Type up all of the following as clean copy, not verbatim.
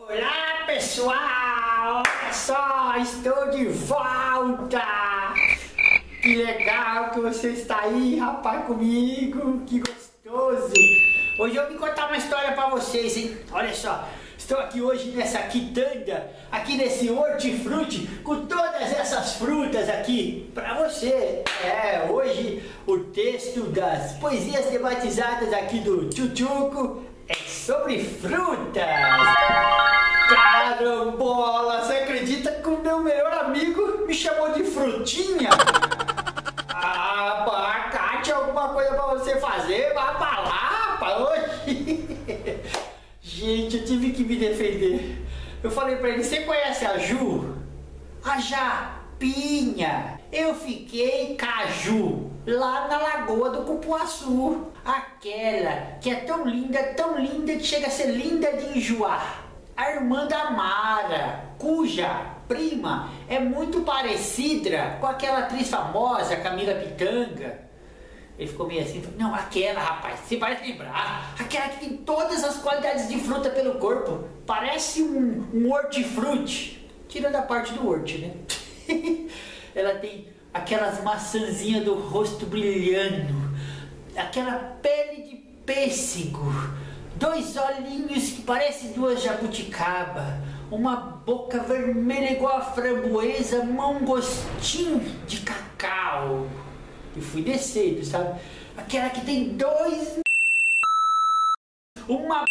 Olá pessoal, olha só, estou de volta! Que legal que você está aí, rapaz, comigo, que gostoso! Hoje eu vim contar uma história pra vocês, hein? Olha só, estou aqui hoje nessa quitanda, aqui nesse hortifruti, com todas essas frutas aqui pra você. Hoje o texto das poesias tematizadas aqui do Tchutchuco é sobre frutas. Carambola, você acredita que o meu melhor amigo me chamou de frutinha? Abacate, alguma coisa pra você fazer? Vai pra lá, pra hoje. Gente, eu tive que me defender. Eu falei pra ele, você conhece a Ju? A Japinha. Eu fiquei caju lá na Lagoa do Cupuaçu. Aquela que é tão linda que chega a ser linda de enjoar. A irmã da Mara, cuja prima é muito parecida com aquela atriz famosa, Camila Pitanga. Ele ficou meio assim, não, aquela, rapaz, você vai lembrar, aquela que tem todas as qualidades de fruta pelo corpo, parece um hortifruti, tirando a parte do horti, né? Ela tem aquelas maçãzinhas do rosto brilhando, aquela pele de pêssego, dois olhinhos que parecem duas jabuticaba, uma boca vermelha igual a framboesa, mangostim de cacau. E fui descendo, sabe? Aquela que tem dois... Uma...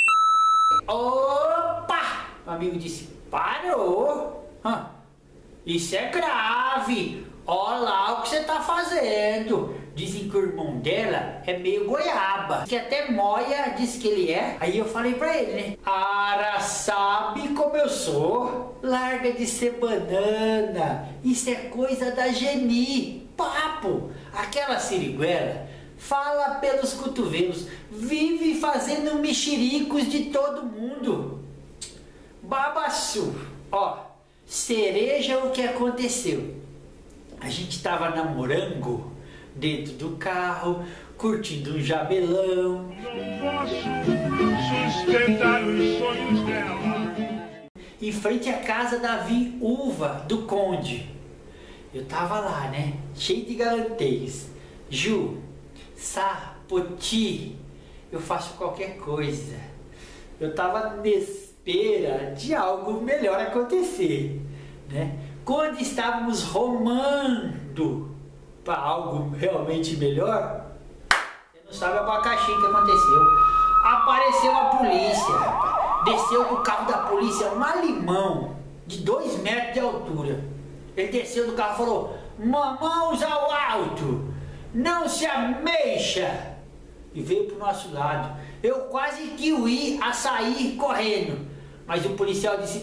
Opa! O amigo disse, parou! Isso é grave! Olha lá o que você tá fazendo! Dizem que o irmão dela é meio goiaba, que até moia diz que ele é. Aí eu falei pra ele, né? Ara sabe como eu sou. Larga de ser banana. Isso é coisa da Geni. Papo. Aquela siriguela fala pelos cotovelos. Vive fazendo mexericos de todo mundo. Babaçu. Ó, cereja o que aconteceu. A gente tava namorando dentro do carro, curtindo um jabelão. Não posso sustentar os sonhos dela. Em frente à casa da viúva do conde. Eu tava lá, né? Cheio de galanteios. Ju, Poti, eu faço qualquer coisa. Eu tava na espera de algo melhor acontecer, né? Quando estávamos romando para algo realmente melhor, você não sabe o abacaxi que aconteceu. Apareceu a polícia, rapaz. Desceu do carro da polícia um alemão de 2 metros de altura. Ele desceu do carro e falou, mãos ao alto, não se amexa. E veio pro nosso lado. Eu quase que ia a sair correndo. Mas o policial disse,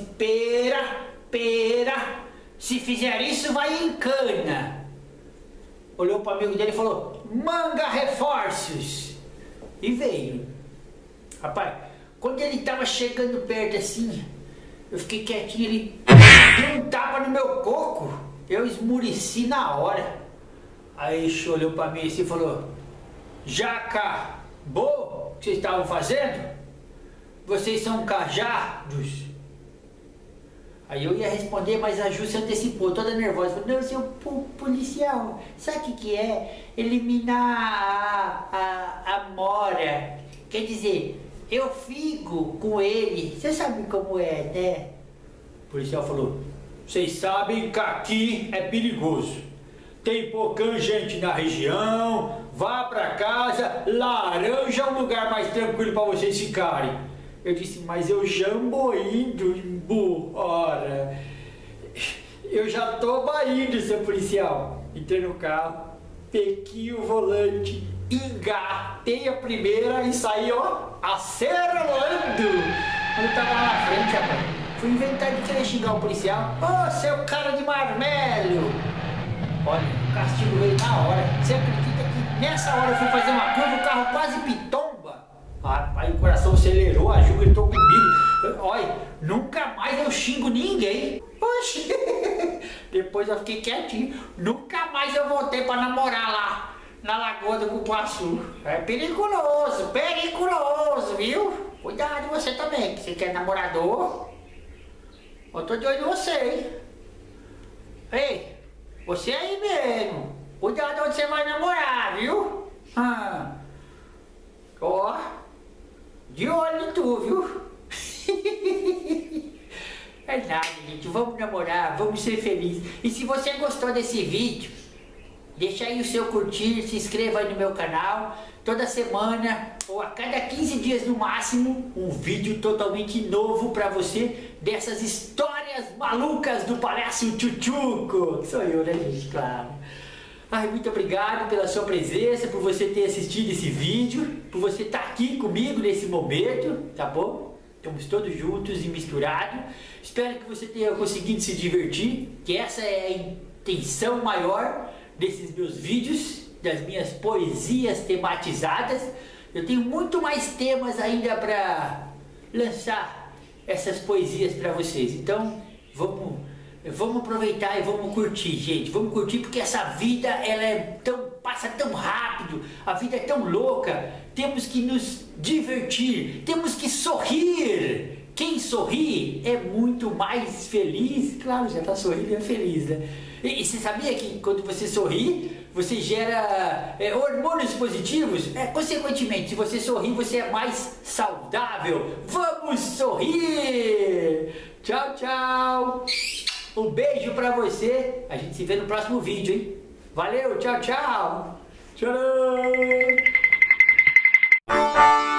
pera, se fizer isso vai em cana. Olhou para o amigo dele e falou, manga reforços. E veio. Rapaz, quando ele estava chegando perto assim, eu fiquei quietinho, ele deu um tapa no meu coco. Eu esmureci na hora. Aí ele olhou para mim assim e falou, já acabou o que vocês estavam fazendo? Vocês são cajados? Aí eu ia responder, mas a Ju se antecipou, toda nervosa. Falou, não, seu policial, sabe o que é? Eliminar a mora. Quer dizer, eu fico com ele. Você sabe como é, né? O policial falou, vocês sabem que aqui é perigoso. Tem pouca gente na região. Vá pra casa, Laranja é um lugar mais tranquilo para vocês ficarem. Eu disse, mas eu já vou indo embora. Eu já tô indo, seu policial. Entrei no carro, peguei o volante, engatei a primeira e saí, ó, acelerando. Quando eu tava lá na frente, rapaz, fui inventar de querer xingar o policial. Ô, seu cara de marmelo. Olha, o castigo veio na hora. Você acredita que nessa hora eu fui fazer uma curva, o carro quase pitomba? Aí o coração acelerou, a Ju gritou comigo. Olha, nunca mais eu xingo ninguém. Oxi. Depois eu fiquei quietinho. Nunca mais eu voltei pra namorar lá na Lagoa do Cupuaçu. É perigoso, viu? Cuidado você também, que você quer namorador. Eu tô de olho em você, hein? Ei, você aí mesmo. Cuidado onde você vai namorar, viu? Ó, de olho em tu, viu? É nada, gente. Vamos namorar, vamos ser felizes. E se você gostou desse vídeo, deixa aí o seu curtir, se inscreva aí no meu canal. Toda semana, ou a cada 15 dias no máximo, um vídeo totalmente novo pra você, dessas histórias malucas do Palhaço Tchutchuco. Sou eu, né, gente? Claro. Ai, muito obrigado pela sua presença, por você ter assistido esse vídeo, por você estar aqui comigo nesse momento, tá bom? Estamos todos juntos e misturados. Espero que você tenha conseguido se divertir, que essa é a intenção maior desses meus vídeos, das minhas poesias tematizadas. Eu tenho muito mais temas ainda para lançar essas poesias para vocês. Então, vamos aproveitar e vamos curtir, gente. Vamos curtir porque essa vida passa tão rápido, a vida é tão louca. Temos que nos divertir, temos que sorrir. Quem sorri é muito mais feliz. Claro, já está sorrindo e é feliz, né? E você sabia que quando você sorri, você gera hormônios positivos? Consequentemente, se você sorrir, você é mais saudável. Vamos sorrir! Tchau, tchau! Um beijo pra você. A gente se vê no próximo vídeo, hein? Valeu, tchau, tchau! Tchau!